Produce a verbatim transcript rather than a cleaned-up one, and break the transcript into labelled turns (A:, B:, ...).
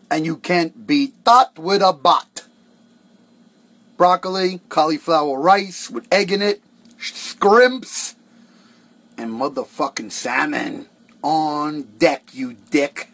A: And you can't beat that with a bot. Broccoli, cauliflower rice with egg in it, scrimps, and motherfucking salmon. On deck, you dick.